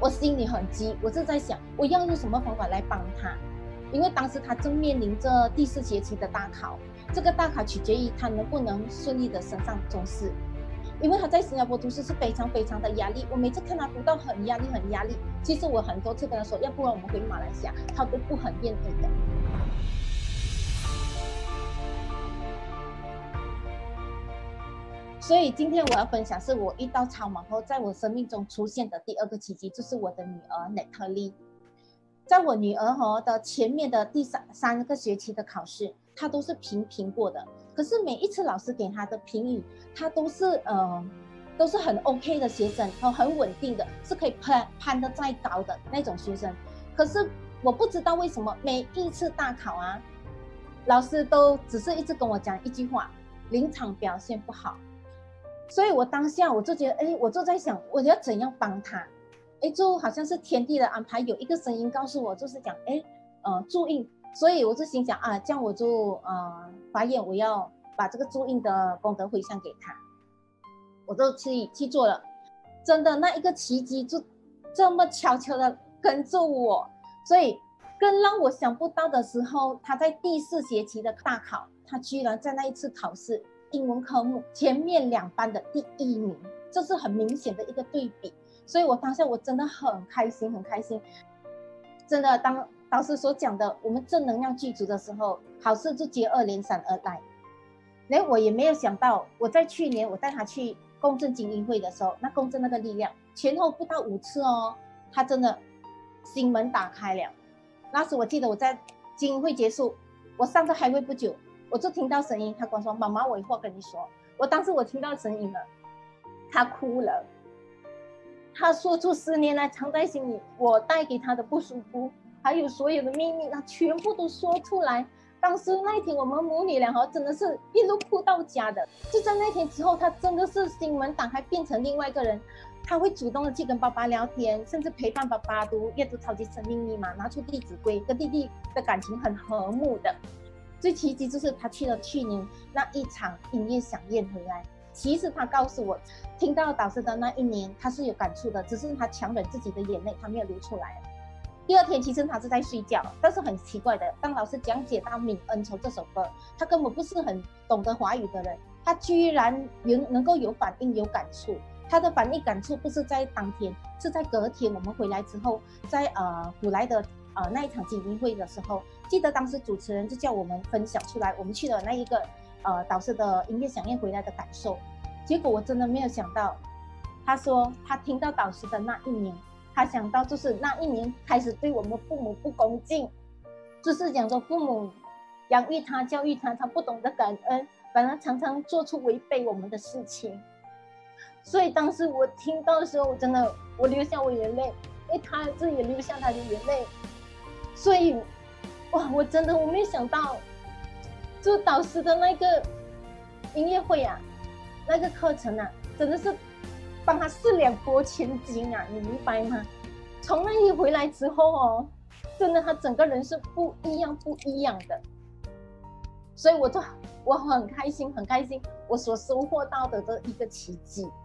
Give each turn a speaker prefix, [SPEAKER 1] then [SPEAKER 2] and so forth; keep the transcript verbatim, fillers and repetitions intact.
[SPEAKER 1] 我心里很急，我就在想我要用什么方法来帮他，因为当时他正面临着第四学期的大考，这个大考取决于他能不能顺利的升上中四。因为他在新加坡读书是非常非常的压力，我每次看他读到很压力很压力，其实我很多次跟他说，要不然我们回马来西亚，他都不很愿意的。所以今天我要分享是我遇到超马后，在我生命中出现的第二个奇迹，就是我的女儿 Natalie。在我女儿和的前面的第三三个学期的考试，她都是平平过的。可是每一次老师给她的评语，她都是呃都是很 OK 的学生，和很稳定的，是可以攀攀得再高的那种学生。可是我不知道为什么每一次大考啊，老师都只是一直跟我讲一句话：临场表现不好。所以我当下我就觉得，哎，我就在想，我要怎样帮她？哎，就好像是天地的安排，有一个声音告诉我，就是讲，哎，呃，注印。所以我就心想啊，这样我就呃发愿，我要把这个注印的功德回向给他，我就去去做了。真的，那一个奇迹就这么悄悄的跟着我。所以更让我想不到的时候，他在第四学期的大考，他居然在那一次考试英文科目前面两班的第一名，这是很明显的一个对比。所以我当下我真的很开心，很开心。真的，当导师所讲的我们正能量具足的时候，好事就接二连三而来。连我也没有想到，我在去年我带他去共振精英会的时候，那共振那个力量前后不到五次哦，他真的心门打开了。那时我记得我在精英会结束，我上个开会不久，我就听到声音，他跟我说：“妈妈，我有话跟你说。”我当时我听到声音了，他哭了。他说出十年来藏在心里我带给他的不舒服，还有所有的秘密，他全部都说出来。当时那一天我们母女俩真的是一路哭到家的。就在那天之后，他真的是心门打开，变成另外一个人。他会主动的去跟爸爸聊天，甚至陪伴爸爸读阅读超级生命密码，拿出弟子规，跟弟弟的感情很和睦的。最奇迹就是他去了去年那一场音乐响宴回来。其实他告诉我，听到导师的那一年他是有感触的，只是他强忍自己的眼泪，他没有流出来。第二天其实他是在睡觉，但是很奇怪的，当老师讲解到《泯恩仇》这首歌，他根本不是很懂得华语的人，他居然能够有反应有感触。他的反应感触不是在当天，是在隔天我们回来之后，在呃古来的呃那一场精英会的时候，记得当时主持人就叫我们分享出来，我们去了那一个呃导师的音乐响宴回来的感受。结果我真的没有想到，他说他听到导师的那一年，他想到就是那一年开始对我们父母不恭敬，就是讲说父母养育他教育他，他不懂得感恩，反而常常做出违背我们的事情。所以当时我听到的时候，我真的我流下我眼泪，因为他自己也流下他的眼泪。所以哇，我真的我没有想到，就导师的那个音乐会啊，那个课程啊，真的是帮他四两拨千斤啊，你明白吗？从那里回来之后哦，真的他整个人是不一样不一样的。所以我就我很开心很开心，我所收获到的这一个奇迹。